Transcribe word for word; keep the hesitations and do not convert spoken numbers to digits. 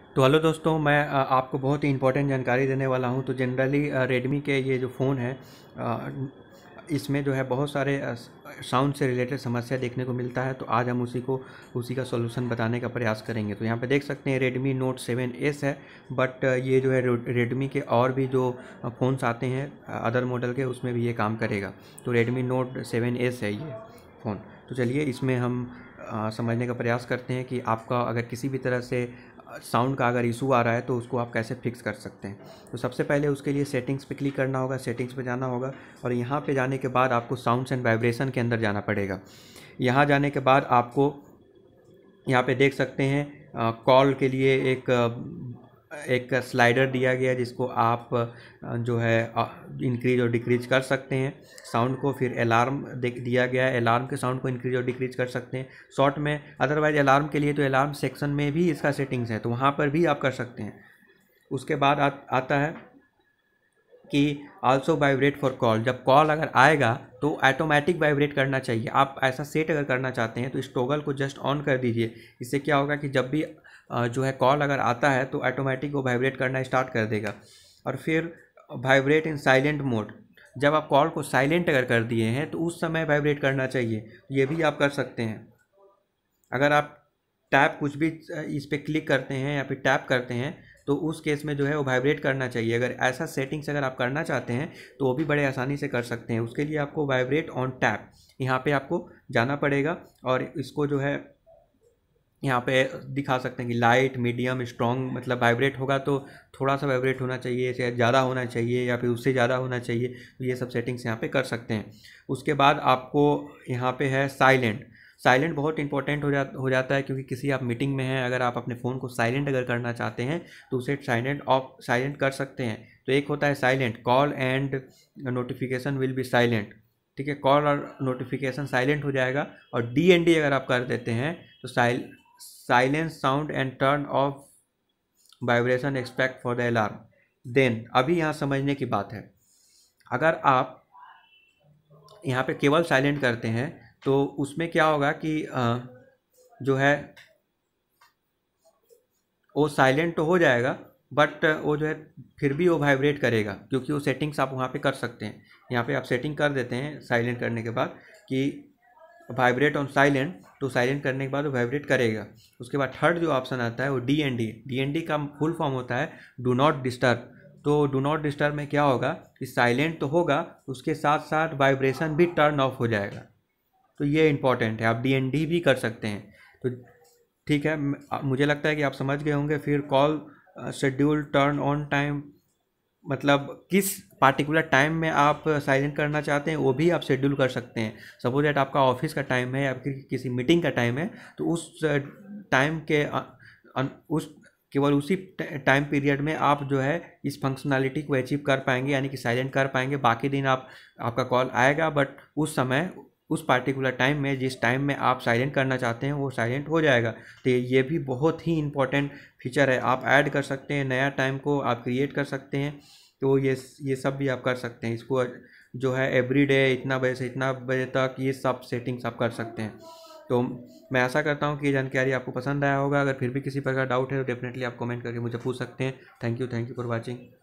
तो हेलो दोस्तों, मैं अ, आपको बहुत ही इंपॉर्टेंट जानकारी देने वाला हूं। तो जनरली रेडमी के ये जो फ़ोन है, अ, इसमें जो है बहुत सारे साउंड से रिलेटेड समस्या देखने को मिलता है। तो आज हम उसी को उसी का सॉल्यूशन बताने का प्रयास करेंगे। तो यहाँ पे देख सकते हैं रेडमी नोट सेवन एस है, बट ये जो है रेडमी के और भी जो फ़ोन्स आते हैं अदर मॉडल के, उसमें भी ये काम करेगा। तो रेडमी नोट सेवन एस है ये फ़ोन। तो चलिए इसमें हम आ, समझने का प्रयास करते हैं कि आपका अगर किसी भी तरह से साउंड का अगर इशू आ रहा है तो उसको आप कैसे फिक्स कर सकते हैं। तो सबसे पहले उसके लिए सेटिंग्स पे क्लिक करना होगा, सेटिंग्स पे जाना होगा और यहाँ पे जाने के बाद आपको साउंड्स एंड वाइब्रेशन के अंदर जाना पड़ेगा। यहाँ जाने के बाद आपको यहाँ पे देख सकते हैं कॉल के लिए एक एक स्लाइडर दिया गया है, जिसको आप जो है इंक्रीज और डिक्रीज कर सकते हैं साउंड को। फिर अलार्म दिया गया है, अलार्म के साउंड को इंक्रीज और डिक्रीज कर सकते हैं शॉर्ट में। अदरवाइज अलार्म के लिए तो अलार्म सेक्शन में भी इसका सेटिंग्स है, तो वहाँ पर भी आप कर सकते हैं। उसके बाद आ, आता है कि आल्सो वाइब्रेट फॉर कॉल। जब कॉल अगर आएगा तो ऑटोमेटिक वाइब्रेट करना चाहिए। आप ऐसा सेट अगर करना चाहते हैं तो इस टॉगल को जस्ट ऑन कर दीजिए। इससे क्या होगा कि जब भी जो है कॉल अगर आता है तो ऑटोमेटिक वो वाइब्रेट करना स्टार्ट कर देगा। और फिर वाइब्रेट इन साइलेंट मोड, जब आप कॉल को साइलेंट अगर कर दिए हैं तो उस समय वाइब्रेट करना चाहिए, ये भी आप कर सकते हैं। अगर आप टैप कुछ भी इस पर क्लिक करते हैं या फिर टैप करते हैं तो उस केस में जो है वो वाइब्रेट करना चाहिए। अगर ऐसा सेटिंग्स अगर आप करना चाहते हैं तो वो भी बड़े आसानी से कर सकते हैं। उसके लिए आपको वाइब्रेट ऑन टैप, यहाँ पे आपको जाना पड़ेगा और इसको जो है यहाँ पे दिखा सकते हैं कि लाइट, मीडियम, स्ट्रॉन्ग, मतलब वाइब्रेट होगा तो थोड़ा सा वाइब्रेट होना चाहिए, चाहे ज़्यादा होना चाहिए या फिर उससे ज़्यादा होना चाहिए। तो ये सब सेटिंग्स यहाँ पे कर सकते हैं। उसके बाद आपको यहाँ पे है साइलेंट। साइलेंट बहुत इंपॉर्टेंट हो जा हो जाता है, क्योंकि किसी आप मीटिंग में हैं, अगर आप अपने फ़ोन को साइलेंट अगर करना चाहते हैं तो उसे साइलेंट ऑफ साइलेंट कर सकते हैं। तो एक होता है silent, call and notification will be silent, ठीक है। कॉल और नोटिफिकेशन साइलेंट हो जाएगा। और डी एन डी अगर आप कर देते हैं तो साइल silence sound and turn off vibration expect for the alarm. Then अभी यहाँ समझने की बात है, अगर आप यहाँ पे केवल साइलेंट करते हैं तो उसमें क्या होगा कि जो है वो साइलेंट तो हो जाएगा, बट वो जो है फिर भी वो वाइब्रेट करेगा, क्योंकि वो सेटिंग्स आप वहाँ पे कर सकते हैं। यहाँ पे आप सेटिंग कर देते हैं साइलेंट करने के बाद कि वाइब्रेट ऑन साइलेंट, तो साइलेंट करने के बाद वो वाइब्रेट करेगा। उसके बाद थर्ड जो ऑप्शन आता है वो D N D. D N D का फुल फॉर्म होता है डू नॉट डिस्टर्ब। तो डू नॉट डिस्टर्ब में क्या होगा कि साइलेंट तो होगा, उसके साथ साथ वाइब्रेशन भी टर्न ऑफ हो जाएगा। तो ये इंपॉर्टेंट है, आप डी एन डी भी कर सकते हैं। तो ठीक है, मुझे लगता है कि आप समझ गए होंगे। फिर call schedule turn on time, मतलब किस पार्टिकुलर टाइम में आप साइलेंट करना चाहते हैं वो भी आप शेड्यूल कर सकते हैं। सपोज दैट आपका ऑफिस का टाइम है या फिर किसी मीटिंग का टाइम है, तो उस टाइम के उस केवल उसी टाइम पीरियड में आप जो है इस फंक्शनैलिटी को अचीव कर पाएंगे, यानी कि साइलेंट कर पाएंगे। बाकी दिन आप आपका कॉल आएगा, बट उस समय उस पार्टिकुलर टाइम में, जिस टाइम में आप साइलेंट करना चाहते हैं वो साइलेंट हो जाएगा। तो ये भी बहुत ही इंपॉर्टेंट फीचर है, आप ऐड कर सकते हैं, नया टाइम को आप क्रिएट कर सकते हैं। तो ये ये सब भी आप कर सकते हैं। इसको जो है एवरी डे इतना बजे से इतना बजे तक ये सब सेटिंग्स आप कर सकते हैं। तो मैं आशा करता हूँ कि ये जानकारी आपको पसंद आया होगा। अगर फिर भी किसी प्रकार डाउट है तो डेफिनेटली आप कमेंट करके मुझे पूछ सकते हैं। Thank you thank you for watching.